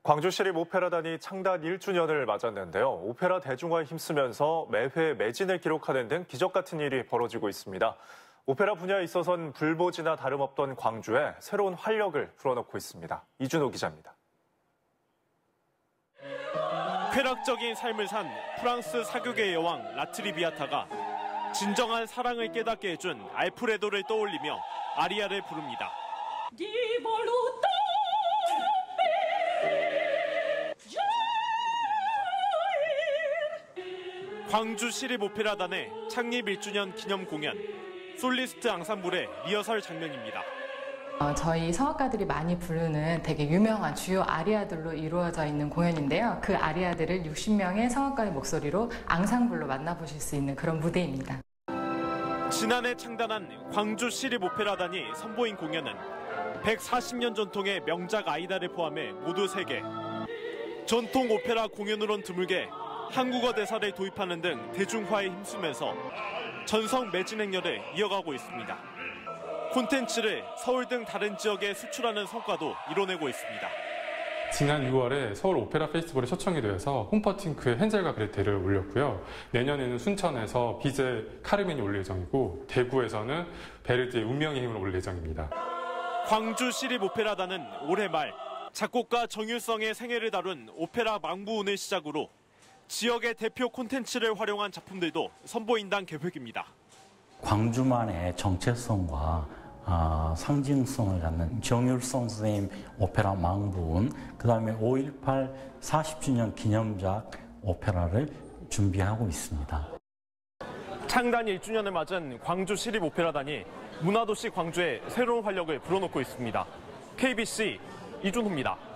광주시립오페라단이 창단 1주년을 맞았는데요. 오페라 대중화에 힘쓰면서 매회 매진을 기록하는 등 기적 같은 일이 벌어지고 있습니다. 오페라 분야에 있어선 불보지나 다름없던 광주에 새로운 활력을 불어넣고 있습니다. 이준호 기자입니다. 쾌락적인 삶을 산 프랑스 사교계의 여왕 라트리비아타가 진정한 사랑을 깨닫게 해준 알프레도를 떠올리며 아리아를 부릅니다. 광주 시립오페라단의 창립 1주년 기념 공연, 솔리스트 앙상블의 리허설 장면입니다. 저희 성악가들이 많이 부르는 되게 유명한 주요 아리아들로 이루어져 있는 공연인데요. 그 아리아들을 60명의 성악가의 목소리로 앙상블로 만나보실 수 있는 그런 무대입니다. 지난해 창단한 광주 시립오페라단이 선보인 공연은 140년 전통의 명작 아이다를 포함해 모두 3개. 전통 오페라 공연으론 드물게 한국어 대사를 도입하는 등 대중화에 힘쓰면서 전성 매진 행렬을 이어가고 있습니다. 콘텐츠를 서울 등 다른 지역에 수출하는 성과도 이뤄내고 있습니다. 지난 6월에 서울 오페라 페스티벌에 초청이 되어서 홈퍼팅크의 헨젤과 그레텔을 올렸고요. 내년에는 순천에서 비제 카르멘이 올 예정이고 대구에서는 베르디의 운명의 힘을 올 예정입니다. 광주 시립오페라단은 올해 말 작곡가 정유성의 생애를 다룬 오페라 망부운을 시작으로 지역의 대표 콘텐츠를 활용한 작품들도 선보인다는 계획입니다. 광주만의 정체성과 상징성을 갖는 정율성 선생님 오페라 망부운, 그다음에 5.18 40주년 기념작 오페라를 준비하고 있습니다. 창단 1주년을 맞은 광주 시립오페라단이 문화도시 광주에 새로운 활력을 불어넣고 있습니다. KBC 이준호입니다.